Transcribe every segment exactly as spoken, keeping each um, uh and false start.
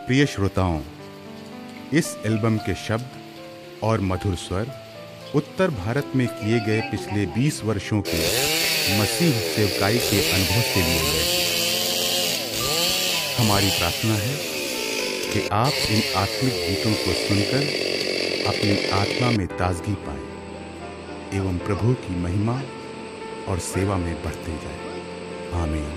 प्रिय श्रोताओं, इस एल्बम के शब्द और मधुर स्वर उत्तर भारत में किए गए पिछले बीस वर्षों के मसीह सेवकाई के अनुभव से लिए गए। हमारी प्रार्थना है कि आप इन आत्मिक गीतों को सुनकर अपनी आत्मा में ताजगी पाएं एवं प्रभु की महिमा और सेवा में बढ़ते जाएं। आमीन।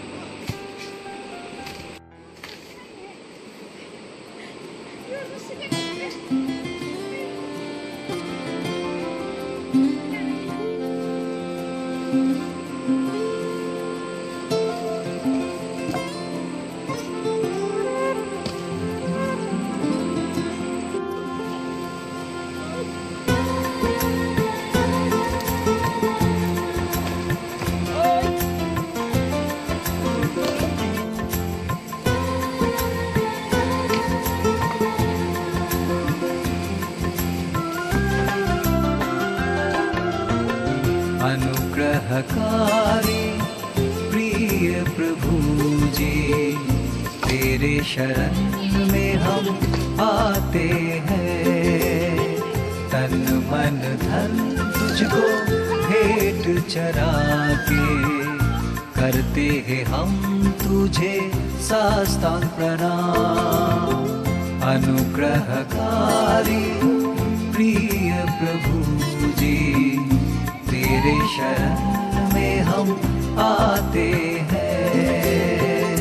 अनुग्रहकारी प्रिय प्रभु जी, तेरे शरण में हम आते हैं। तन मन धन तुझको भेंट चढ़ा के करते हैं हम तुझे साष्टांग प्रणाम। अनुग्रहकारी प्रिय प्रभु जी, तेरे शरण में हम आते हैं।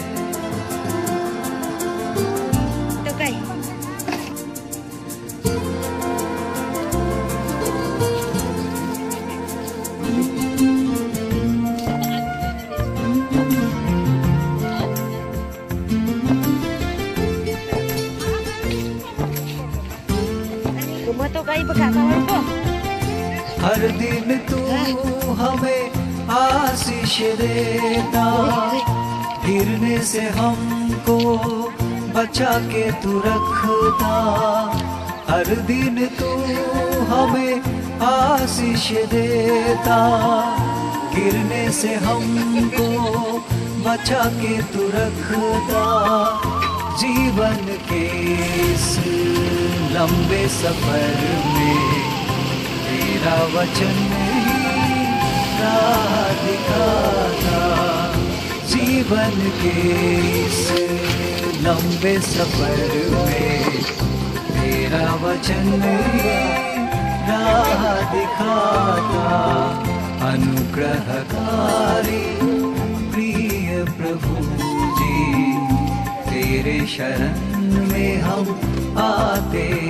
तो कहीं cuma तो कहीं बका kawan ko हर दिन तू हमें आशीष देता, गिरने से हमको बचा के तू रखता। हर दिन तू हमें आशीष देता, गिरने से हमको बचा के तू रखता। जीवन के इस लंबे सफर में तेरा वचन ही राह दिखाता। जीवन के इस लंबे सफर में तेरा वचन ही राह दिखाता। अनुग्रहकारी प्रिय प्रभु जी, तेरे शरण में हम आते